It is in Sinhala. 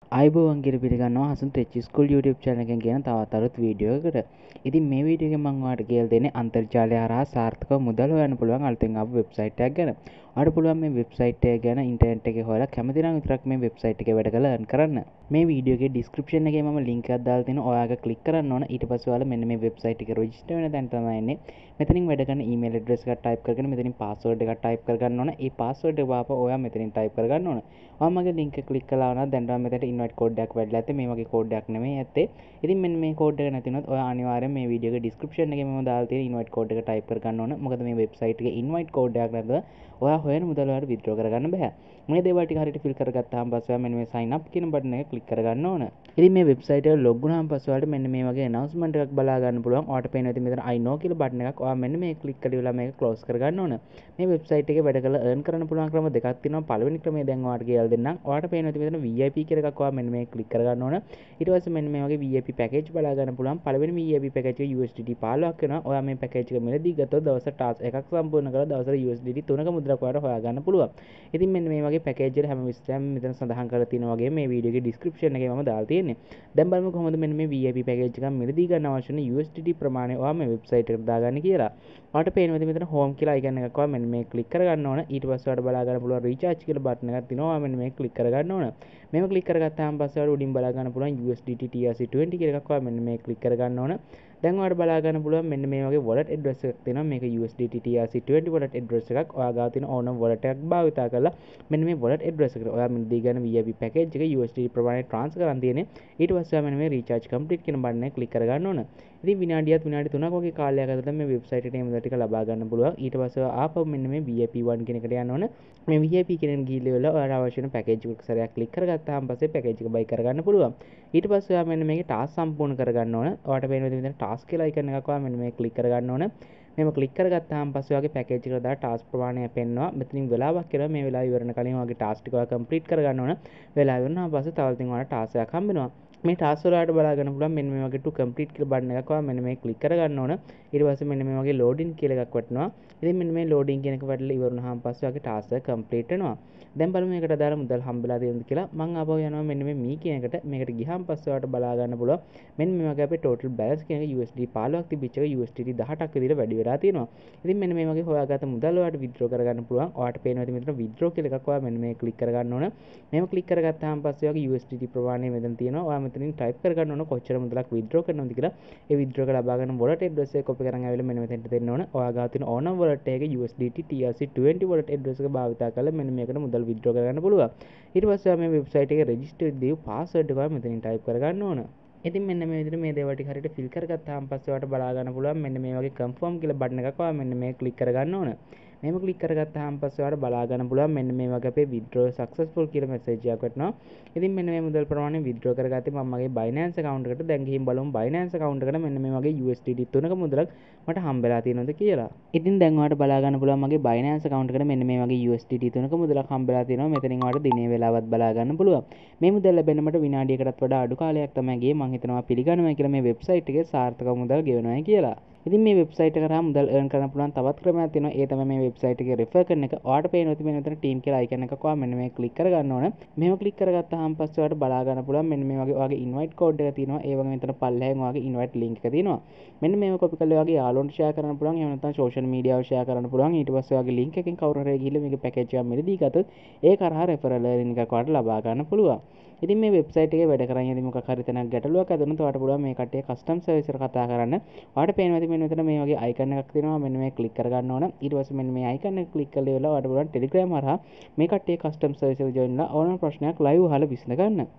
ආයිබෝවන් කියලා පිළිගන්නවා Hasan tech school YouTube channel එකෙන් කියන තවත් අලුත් වීඩියෝ එකකට. ඉතින් මේ වීඩියෝ එකෙන් මම ඔයාලට කියලා දෙන්නේ අන්තර්ජාලය හරහා සාර්ථකව මුදල් හොයන්න පුළුවන් අලුතෙන් ආපු වෙබ්සයිට් එකක් ගැන. ඔයාලට පුළුවන් මේ වෙබ්සයිට් එක ගැන ඉන්ටර්නෙට් එකේ හොයලා කැමති නම් විතරක් මේ වෙබ්සයිට් එකේ වැඩ කරලා earn කරන්න. මේ වීඩියෝ එකේ description එකේ මම link එකක් දාලා තියෙනවා. ඔයාලා ක්ලික් කරන්න ඕන. ඊට පස්සේ ඔයාලා මෙන්න මේ වෙබ්සයිට් එකේ register වෙන තැන තමයි එන්නේ. මෙතනින් වැඩ කරන email address එක type කරගෙන මෙතනින් password එක type කරගන්න ඕන. ඒ password එක වාපුවා ඔයා මෙතනින් type කරගන්න ඕන. ඔයා මගේ link එක click කළා වුණා දැන් මෙතනට invite code එකක් වැඩිලා ඇත්තේ. මේ වගේ code එකක් නෙමෙයි ඇත්තේ. ඉතින් මෙන්න මේ code එක නැති වුණොත් ඔයා අනිවාර්යෙන් මේ වීඩියෝ එකේ description එකේ මම දාලා තියෙන invite code එක type කරගන්න ඕන. මොකද මේ website එකේ invite code එකක් නැතුව ඔයා හොයන මුදල් ඔයාලට withdraw කරගන්න බෑ. මේ දේවල් ටික හරියට fill කරගත්තාම පස්සේ ඔයා මෙන්න මේ sign up කියන බටන් එක click කරගන්න ඕන. ඉතින් මේ website එකට log වුණාම පස්සේ ඔයාලට මෙන්න මේ වගේ announcement එකක් බලා ගන්න පුළුවන්. ඔයාලට පේනවා ඉතින් මෙතන I know කියලා බටන් එකක්. ඔයා මෙන්න මේ click කරලා මේක close කරගන්න ඕන. මේ website එකේ වැඩ කරලා earn කරන්න පුළුවන් ක්‍රම දෙකක් තියෙනවා. පළවෙනි ක්‍රමය දැන් ඔයාලට කියලා දෙන්නම්. ඔයාලට පේනවා ඉතින් මෙතන VIP කියලා එකක්. ඔයා මෙන්න මේ click කරගන්න ඕන. ඊට පස්සේ මෙන්න මේ වගේ VIP package බලා ගන්න පුළුවන්. පළවෙනි VIP package එක USDT 15ක් වෙනවා. ඔයා මේ package එක මිලදී ගත්තොත් දවසට task එකක් සම්පූර්ණ කරලා දවසට USDT 3ක මුද්‍රාවක් ඔයාලට හොයා ගන්න පුළුවන්. ඉතින් මෙන්න මේ වගේ package එක හැම විස්තරයක්ම මෙතන සඳහන් කරලා තියෙනවා වගේ මේ වීඩියෝ එකේ description එකේ මම දාලා තියෙන්නේ. දැන් බලමු කොහොමද මෙන්න මේ VIP package එක මිලදී ගන්න අවශ්‍ය වෙන USDT ප්‍රමාණය ඔයා මේ website එකට දාගන්න කියලා. ඔයාලට පේනවා මෙතන home කියලා icon එකක් ඔයා මෙන්න මේ click කරගන්න ඕන. ඊට පස්සේ ඔයාලට බලා ගන්න පුළුවන් recharge කියලා button එකක් තියෙනවා. ඔයා මෙන්න මේ click කරගන්න ඕන. මේක click කරගත්තාම පස්සේ ඔයාලට උඩින් බලා ගන්න පුළුවන් USDT TRC20 කියලා එකක් ඔයා මෙන්න මේ click කරගන්න ඕන. දැන් ඔයාලට බලා ගන්න පුළුවන් මෙන්න මේ වගේ wallet address එකක් තියෙනවා. මේක USDT TRC20 wallet address එකක්. ඔයා ගාව තියෙන ඕනම wallet එකක් භාවිතා කරලා මෙන්න මේ wallet address එකට ඔයා මෙන්න දී ගන්න VIP package එක USDT ප්‍රමාණය transfer කරන් තියෙන්නේ. ඊට පස්සේ ඔයා මෙන්න මේ recharge complete කියන බටන් එක click කරගන්න ඕන. ඉතින් විනාඩි 3ක් වගේ කාලයක් ඇතුළත මේ වෙබ්සයිට් එකේ මුදල් ටික ලබා ගන්න පුළුවන්. ඊට පස්සේ ආපහු මෙන්න මේ VIP1 කියන එකට යන්න ඕන. මේ VIP කෙනෙක් ගිහිල්ලා ඔයාලට අවශ්‍ය වෙන package එක සැරයක් click කරගත්තාම පස්සේ package එක buy කරගන්න පුළුවන්. ඊට පස්සේ ඔයා මෙන්න මේකේ task සම්පූර්ණ කරගන්න ඕන. ඔයාලට පේනවා මෙතන task කියලා icon එකක් ඔයා මෙන්න මේ click කරගන්න ඕන. මේක click කරගත්තාම පස්සේ ඔයාගේ package එකට දාලා task ප්‍රමාණය පෙන්වනවා. මෙතනින් වෙලාවක් කියලා මේ වෙලාව ඉවරන කලින් ඔයාගේ task ටික ඔයා complete කරගන්න ඕන. වෙලාව ඉවරනාම පස්සේ තව ඉතින් ඔයාලට task එකක් හම්බ වෙනවා. මේ task වලට බලා ගන්න පුළුවන් මෙන්න මේ වගේ to complete කියලා බටන් එකක් ඔයා මෙන්න මේ click කරගන්න ඕන. ඊට පස්සේ මෙන්න මේ වගේ loading කියලා එකක් වටනවා. ඉතින් මෙන්න මේ loading කියන එක වැටලා ඉවර වුණාම පස්සේ ඔයාගේ task එක complete වෙනවා. දැන් බලමු මේකට දාලා මුදල් හම්බෙලා තියෙනවද කියලා. මම ආපහු යනවා මෙන්න මේ මී කියන එකට. මේකට ගියාම පස්සේ ඔයාලට බලා ගන්න පුළුවන් මෙන්න මේ වගේ අපේ total balance කියන එක USD 15ක් තිබිච්ච එක USD 18ක් විදිහට වැඩි වෙලා තියෙනවා. ඉතින් මෙන්න මේ වගේ හොයාගත්ත මුදල් ඔයාලට withdraw කරගන්න පුළුවන්. ඔයාලට පේනවා ඉතින් මෙතන withdraw කියලා එකක් ඔයා මෙන්න මේ click කරගන්න ඕන. මේක click කරගත්තාම පස්සේ ඔයාගේ USD ප්‍රමාණය මෙතන තියෙනවා. ඔයා මෙතනින් type කරගන්න ඕන කොච්චර මුදලක් withdraw කරනවද කියලා. ඒ withdraw එක ලබා ගන්න wallet address එක copy කරන් ආවිල්ලා මෙන්න මෙතනට දෙන්න ඕන. ඔයා ගාව තියෙන ඕනම wallet එකේ USDT TRC20 wallet address එක භාවිතා කරලා මෙන්න මේකට මුදල් withdraw කරගන්න පුළුවන්. ඊට පස්සේ මේ වෙබ්සයිට් එකේ රෙජිස්ටර් දීපු පාස්වර්ඩ් එක මෙතනින් ටයිප් කරගන්න ඕන. ඉතින් මෙන්න මේ විදිහට මේ දේවල් ටික හරියට ෆිල් කරගත්තාම පස්සේ ඔයාලට බලා ගන්න පුළුවන් මෙන්න මේ වගේ confirm කියලා බටන් එකක් ඔයා මෙන්න මේ ක්ලික් කරගන්න ඕන. මේක ක්ලික් කරගත්තාම පස්සේ ඔයාලට බලා ගන්න පුළුවන් මෙන්න මේ වගේ අපේ withdraw successful කියලා message එකක් වටනවා. ඉතින් මෙන්න මේ මුදල් ප්‍රමාණය withdraw කරගත්තේ මම මගේ Binance account එකට දැන් ගිහින් බලමු Binance account එකට මෙන්න මේ වගේ USDT 3ක මුදලක් මට හම්බෙලා තියෙනවද කියලා. ඉතින් දැන් ඔයාලට බලා ගන්න පුළුවන් මගේ Binance account එකට මෙන්න මේ වගේ USDT 3ක මුදලක් හම්බෙලා තියෙනවා. මෙතනින් ඔයාලට දිනේ වෙලාවත් බලා ගන්න පුළුවන්. මේ මුදල් ලැබෙන්න මට විනාඩියකටත් වඩා අඩු කාලයක් තමයි ගියේ. මම හිතනවා පිළිගන්නවා කියලා මේ වෙබ්සයිට් එකේ සාර්ථක මුදල් ගෙවනවා කියලා. ඉතින් මේ වෙබ්සයිට් එක කරා මුදල් earn කරන්න පුළුවන් තවත් ක්‍රමයක් තියෙනවා. ඒ තමයි මේ වෙබ්සයිට් එකේ refer කරන එක. ඔයාලට පේනවා ඉතින් මෙන්න මෙතන team කියලා icon එකක් ඔයා මෙන්න මේ click කරගන්න ඕන. මෙහෙම click කරගත්තාම පස්සේ ඔයාලට බලා ගන්න පුළුවන් මෙන්න මේ වගේ ඔයාගේ invite code එක තියෙනවා. ඒ වගේ මෙතන පල්ලෙහෙන් ඔයාගේ invite link එක තියෙනවා. මෙන්න මේක copy කරලා ඔයාගේ යාළුවන්ට share කරන්න පුළුවන්. එහෙම නැත්නම් social media වල share කරන්න පුළුවන්. ඊට පස්සේ ඔයාගේ link එකෙන් කවුරු හරි ගිහිල්ලා මේක package එකක් මිලදී ගත්තොත් ඒ කරා referral link එකක් ඔයාලට ලබා ගන්න පුළුවන්. ඉතින් මේ වෙබ්සයිට් එකේ වැඩ කරන් යද්දි මොකක් හරි තැනක් ගැටලුවක් ඇතිවෙනොත් ඔයාලට පුළුවන් මේ කට්ටිය කස්ටම් සර්විස් එකට කතා කරන්න. ඔයාලට පේනවා ඉතින් මෙන්න මෙතන මේ වගේ icon එකක් තියෙනවා. මෙන්න මේ click කරගන්න ඕන. ඊට පස්සේ මෙන්න මේ icon එක click කරලා ඉවරලා ඔයාලට පුළුවන් Telegram හරහා මේ කට්ටිය කස්ටම් සර්විස් එකට join වෙලා ඕනම ප්‍රශ්නයක් live අහලා විසඳ ගන්න.